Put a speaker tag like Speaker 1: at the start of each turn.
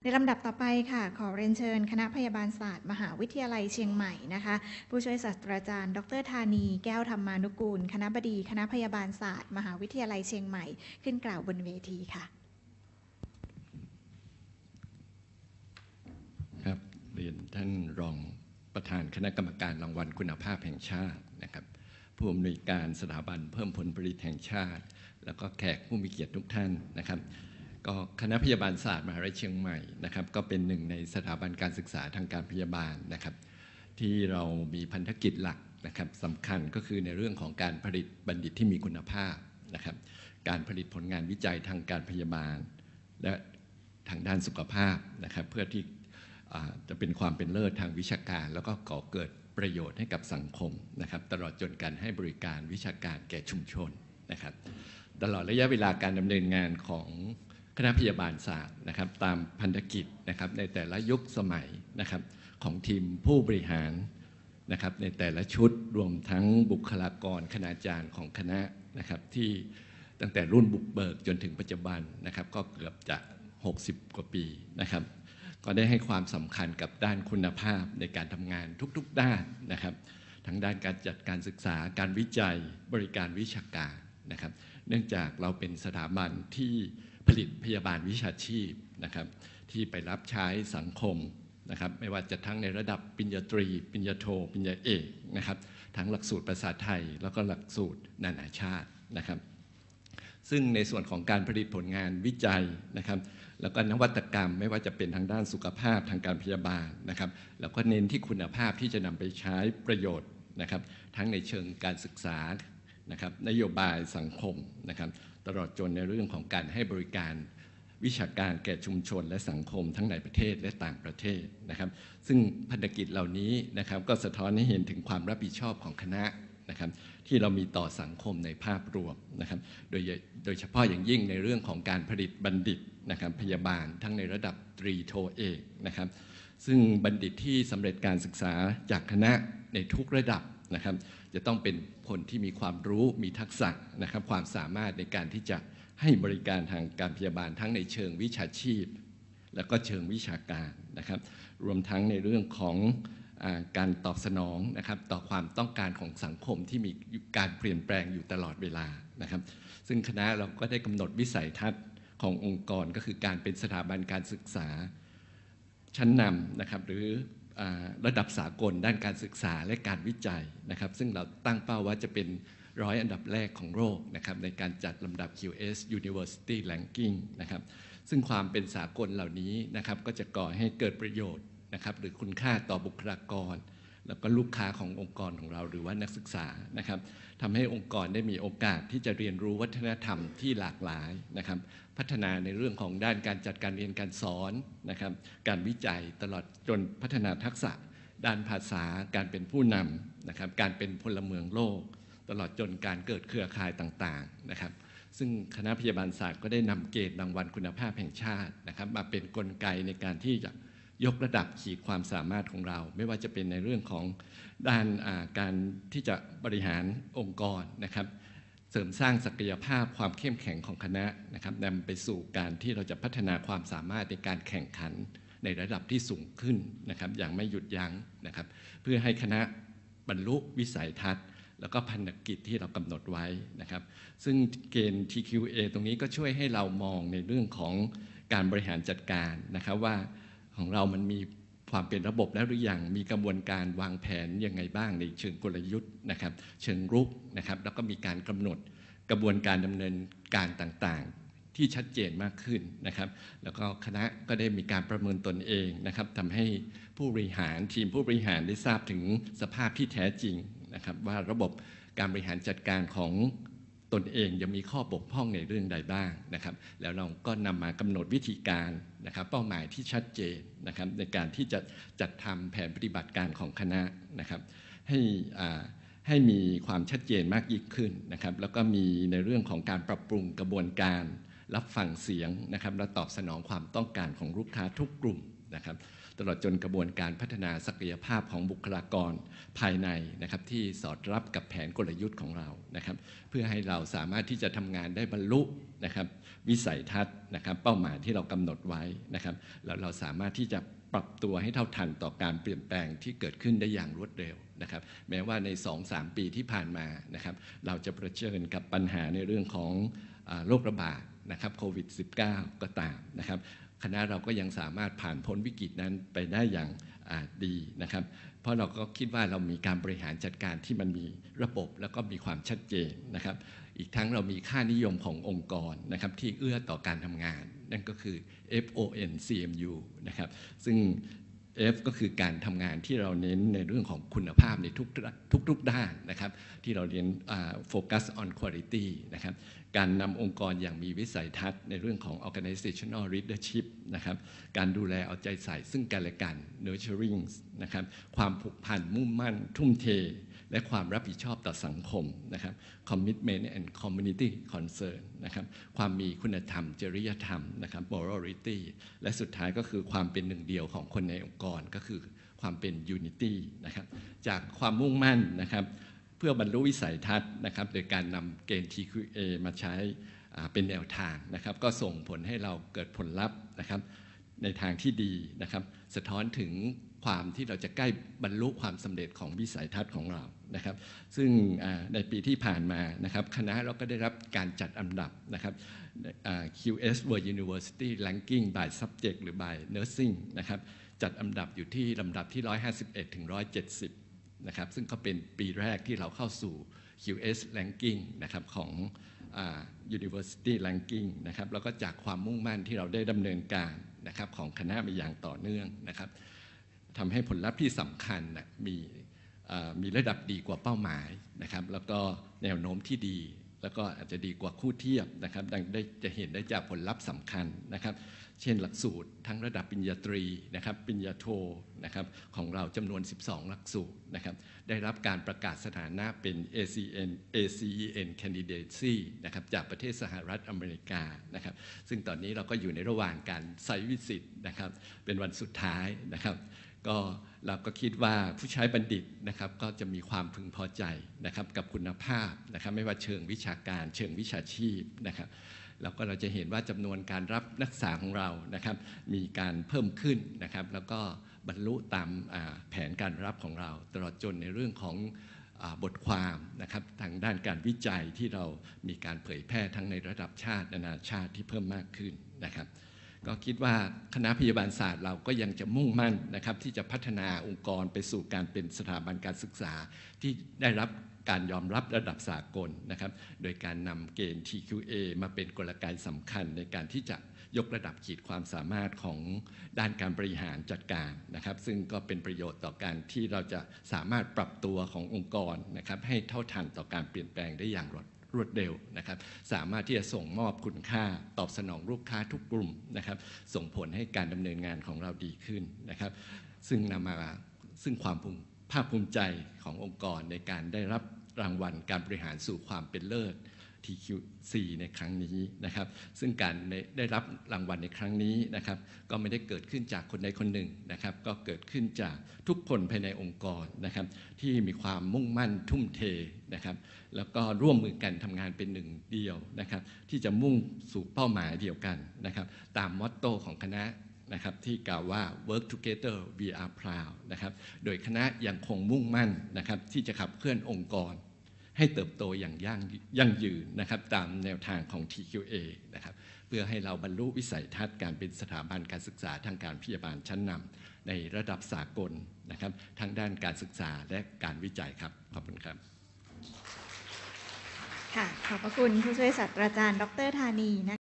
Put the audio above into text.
Speaker 1: ลำดับต่อไปค่ะขอเรียนเชิญคณะพยาบาลศาสตร์มหาวิทยาลัยเชียงใหม่นะคะผู้ช่วยศาสตราจารย์ดร.ธานีแก้วธรรมานุกูลคณบดีคณะพยาบาลศาสตร์มหาวิทยาลัยเชียงใหม่ขึ้นกล่าวบนเวทีค่ะ
Speaker 2: ครับเรียนท่านรองประธานคณะกรรมการรางวัลคุณภาพแห่งชาตินะครับผู้อำนวยการสถาบันเพิ่มผลผลิตแห่งชาติแล้วก็แขกผู้มีเกียรติทุกท่านนะครับก็คณะพยาบาลศาสตร์มหาวิทยาลัยเชียงใหม่นะครับก็เป็นหนึ่งในสถาบันการศึกษาทางการพยาบาลนะครับที่เรามีพันธกิจหลักนะครับสำคัญก็คือในเรื่องของการผลิตบัณฑิตที่มีคุณภาพนะครับการผลิตผลงานวิจัยทางการพยาบาลและทางด้านสุขภาพนะครับเพื่อที่จะเป็นความเป็นเลิศทางวิชาการแล้วก็ก่อเกิดประโยชน์ให้กับสังคมนะครับตลอดจนการให้บริการวิชาการแก่ชุมชนนะครับตลอดระยะเวลาการดำเนินงานของคณะพยาบาลศาสตร์นะครับตามพันธกิจนะครับในแต่ละยุคสมัยนะครับของทีมผู้บริหารนะครับในแต่ละชุดรวมทั้งบุคลากรคณาจารย์ของคณะนะครับที่ตั้งแต่รุ่นบุกเบิกจนถึงปัจจุบันนะครับก็เกือบจะ60กว่าปีนะครับก็ได้ให้ความสำคัญกับด้านคุณภาพในการทำงานทุกๆด้านนะครับทั้งด้านการจัดการศึกษาการวิจัยบริการวิชาการนะครับเนื่องจากเราเป็นสถาบันที่ผลิตพยาบาลวิชาชีพนะครับที่ไปรับใช้สังคมนะครับไม่ว่าจะทั้งในระดับปริญญาตรีปริญญาโทปริญญาเอกนะครับทั้งหลักสูตรภาษาไทยแล้วก็หลักสูตรนานาชาตินะครับซึ่งในส่วนของการผลิตผลงานวิจัยนะครับแล้วก็นวัตกรรมไม่ว่าจะเป็นทางด้านสุขภาพทางการพยาบาลนะครับแล้วก็เน้นที่คุณภาพที่จะนำไปใช้ประโยชน์นะครับทั้งในเชิงการศึกษานะครับนโยบายสังคมนะครับตลอดจนในเรื่องของการให้บริการวิชาการแก่ชุมชนและสังคมทั้งในประเทศและต่างประเทศนะครับซึ่งพันธกิจเหล่านี้นะครับก็สะท้อนให้เห็นถึงความรับผิดชอบของคณะนะครับที่เรามีต่อสังคมในภาพรวมนะครับโดยเฉพาะอย่างยิ่งในเรื่องของการผลิตบัณฑิตนะครับพยาบาลทั้งในระดับตรีโทเอกนะครับซึ่งบัณฑิตที่สำเร็จการศึกษาจากคณะในทุกระดับนะครับจะต้องเป็นคนที่มีความรู้มีทักษะนะครับความสามารถในการที่จะให้บริการทางการพยาบาลทั้งในเชิงวิชาชีพแล้วก็เชิงวิชาการนะครับรวมทั้งในเรื่องของการตอบสนองนะครับต่อความต้องการของสังคมที่มีการเปลี่ยนแปลงอยู่ตลอดเวลานะครับซึ่งคณะเราก็ได้กำหนดวิสัยทัศน์ขององค์กรก็คือการเป็นสถาบันการศึกษาชั้นนำนะครับหรือระดับสากลด้านการศึกษาและการวิจัยนะครับซึ่งเราตั้งเป้าว่าจะเป็น100 อันดับแรกของโลกนะครับในการจัดลำดับ QS University Ranking นะครับซึ่งความเป็นสากลเหล่านี้นะครับก็จะก่อให้เกิดประโยชน์นะครับหรือคุณค่าต่อบุคลากรแล้วก็ลูกค้าขององค์กรของเราหรือว่านักศึกษานะครับทำให้องค์กรได้มีโอกาสที่จะเรียนรู้วัฒนธรรมที่หลากหลายนะครับพัฒนาในเรื่องของด้านการจัดการเรียนการสอนนะครับการวิจัยตลอดจนพัฒนาทักษะด้านภาษาการเป็นผู้นำนะครับการเป็นพลเมืองโลกตลอดจนการเกิดเครือข่ายต่างๆนะครับซึ่งคณะพยาบาลศาสตร์ก็ได้นำเกณฑ์รางวัลคุณภาพแห่งชาตินะครับมาเป็นกลไกในการที่จะยกระดับขีดความสามารถของเราไม่ว่าจะเป็นในเรื่องของด้านการที่จะบริหารองค์กรนะครับเสริมสร้างศักยภาพความเข้มแข็งของคณะนะครับนำไปสู่การที่เราจะพัฒนาความสามารถในการแข่งขันในระดับที่สูงขึ้นนะครับอย่างไม่หยุดยั้งนะครับเพื่อให้คณะบรรลุวิสัยทัศน์แล้วก็พันธกิจที่เรากำหนดไว้นะครับซึ่งเกณฑ์ TQA ตรงนี้ก็ช่วยให้เรามองในเรื่องของการบริหารจัดการนะครับว่าของเรามันมีความเป็นระบบแล้วหรือยังมีกระบวนการวางแผนยังไงบ้างในเชิงกลยุทธ์นะครับเชิงรุกนะครับแล้วก็มีการกำหนดกระบวนการดำเนินการต่างๆที่ชัดเจนมากขึ้นนะครับแล้วก็คณะก็ได้มีการประเมินตนเองนะครับทำให้ผู้บริหารทีมผู้บริหารได้ทราบถึงสภาพที่แท้จริงนะครับว่าระบบการบริหารจัดการของตนเองยังมีข้อบกพร่องในเรื่องใดบ้างนะครับแล้วเราก็นำมากำหนดวิธีการนะครับเป้าหมายที่ชัดเจนนะครับในการที่จะจัดทำแผนปฏิบัติการของคณะนะครับให้มีความชัดเจนมากยิ่งขึ้นนะครับแล้วก็มีในเรื่องของการปรับปรุงกระบวนการรับฟังเสียงนะครับและตอบสนองความต้องการของลูกค้าทุกกลุ่มนะครับตลอดจนกระบวนการพัฒนาศักยภาพของบุคลากรภายในนะครับที่สอดรับกับแผนกลยุทธ์ของเรานะครับเพื่อให้เราสามารถที่จะทำงานได้บรรลุนะครับวิสัยทัศน์นะครับเป้าหมายที่เรากำหนดไว้นะครับแล้วเราสามารถที่จะปรับตัวให้เท่าทันต่อการเปลี่ยนแปลงที่เกิดขึ้นได้อย่างรวดเร็วนะครับแม้ว่าใน 2-3 ปีที่ผ่านมานะครับเราจะเผชิญกับปัญหาในเรื่องของโรคระบาดนะครับโควิด -19 ก็ตามนะครับคณะเราก็ยังสามารถผ่านพ้นวิกฤตนั้นไปได้อย่างดีนะครับเพราะเราก็คิดว่าเรามีการบริหารจัดการที่มันมีระบบแล้วก็มีความชัดเจนนะครับอีกทั้งเรามีค่านิยมขององค์กรนะครับที่เอื้อต่อการทำงานนั่นก็คือ FONCMU นะครับซึ่ง F ก็คือการทำงานที่เราเน้นในเรื่องของคุณภาพในทุกด้านนะครับที่เราเรียนfocus on quality นะครับการนำองค์กรอย่างมีวิสัยทัศน์ในเรื่องของ organizational leadership นะครับการดูแลเอาใจใส่ซึ่งกันและกัน nurturing นะครับความผูกพันมุ่งมั่นทุ่มเทและความรับผิดชอบต่อสังคมนะครับ commitment and community concern นะครับความมีคุณธรรมจริยธรรมนะครับ morality และสุดท้ายก็คือความเป็นหนึ่งเดียวของคนในองค์กรก็คือความเป็น unity นะครับจากความมุ่งมั่นนะครับเพื่อบรรลุวิสัยทัศน์นะครับโดยการนำเกณฑ์ TQA มาใช้เป็นแนวทางนะครับก็ส่งผลให้เราเกิดผลลัพธ์นะครับในทางที่ดีนะครับสะท้อนถึงความที่เราจะใกล้บรรลุความสำเร็จของวิสัยทัศน์ของเรานะครับซึ่งในปีที่ผ่านมานะครับคณะเราก็ได้รับการจัดอันดับนะครับQS World University Ranking by Subject หรือ by Nursing นะครับจัดอันดับอยู่ที่ลำดับที่151ถึง170นะครับซึ่งก็เป็นปีแรกที่เราเข้าสู่ QS Ranking นะครับของUniversity Ranking นะครับแล้วก็จากความมุ่งมั่นที่เราได้ดำเนินการนะครับของคณะมาอย่างต่อเนื่องนะครับทำให้ผลลัพธ์ที่สำคัญมีระดับดีกว่าเป้าหมายนะครับแล้วก็แนวโน้มที่ดีแล้วก็อาจจะดีกว่าคู่เทียบนะครับดังได้จะเห็นได้จากผลลัพธ์สำคัญนะครับเช่นหลักสูตรทั้งระดับปริญญาตรีนะครับปริญญาโทนะครับของเราจำนวน12หลักสูตรนะครับได้รับการประกาศสถานะเป็น ACEN Candidacy นะครับจากประเทศสหรัฐอเมริกานะครับซึ่งตอนนี้เราก็อยู่ในระหว่างการไซต์วิสิตนะครับเป็นวันสุดท้ายนะครับก็เราก็คิดว่าผู้ใช้บัณฑิตนะครับก็จะมีความพึงพอใจนะครับกับคุณภาพนะครับไม่ว่าเชิงวิชาการเชิงวิชาชีพนะครับแล้วก็เราจะเห็นว่าจำนวนการรับนักศึกษาของเรานะครับมีการเพิ่มขึ้นนะครับแล้วก็บรรลุตามแผนการรับของเราตลอดจนในเรื่องของบทความนะครับทางด้านการวิจัยที่เรามีการเผยแพร่ทั้งในระดับชาตินานาชาติที่เพิ่มมากขึ้นนะครับก็คิดว่าคณะพยาบาลศาสตร์เราก็ยังจะมุ่งมั่นนะครับที่จะพัฒนาองค์กรไปสู่การเป็นสถาบันการศึกษาที่ได้รับการยอมรับระดับสากลนะครับโดยการนำเกณฑ์ TQA มาเป็นกลไกสำคัญในการที่จะยกระดับขีดความสามารถของด้านการบริหารจัดการนะครับซึ่งก็เป็นประโยชน์ต่อการที่เราจะสามารถปรับตัวขององค์กรนะครับให้เท่าทันต่อการเปลี่ยนแปลงได้อย่างรวดเร็วนะครับสามารถที่จะส่งมอบคุณค่าตอบสนองลูกค้าทุกกลุ่มนะครับส่งผลให้การดำเนินงานของเราดีขึ้นนะครับซึ่งนำมาซึ่งความภาคภูมิใจขององค์กรในการได้รับรางวัลการบริหารสู่ความเป็นเลิศ TQC ในครั้งนี้นะครับซึ่งการได้รับรางวัลในครั้งนี้นะครับก็ไม่ได้เกิดขึ้นจากคนใดคนหนึ่งนะครับก็เกิดขึ้นจากทุกคนภายในองค์กรนะครับที่มีความมุ่งมั่นทุ่มเทนะครับแล้วก็ร่วมมือกันทำงานเป็นหนึ่งเดียวนะครับที่จะมุ่งสู่เป้าหมายเดียวกันนะครับตามมอตโต้ของคณะนะครับที่กล่าวว่า work together we are proud นะครับโดยคณะยังคงมุ่งมั่นนะครับที่จะขับเคลื่อนองค์กรให้เติบโตอย่างยั่งยืนนะครับตามแนวทางของ TQA นะครับเพื่อให้เราบรรลุวิสัยทัศน์การเป็นสถาบันการศึกษาทางการพยาบาลชั้นนำในระดับสากลนะครับทั้งด้านการศึกษาและการวิจัยครับขอบคุณครับ
Speaker 1: ค่ะขอบพระคุณผู้ช่วยศาสตราจารย์ดร.ธานี